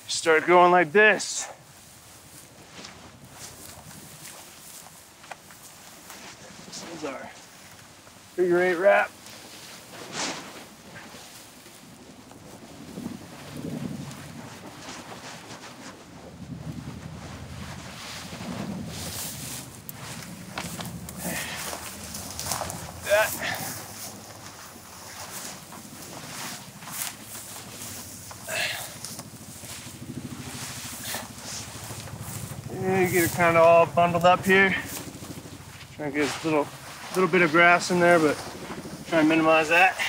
start going like this. This is our figure 8 wrap. And get it kind of all bundled up here. Try and get a little bit of grass in there, but try and minimize that.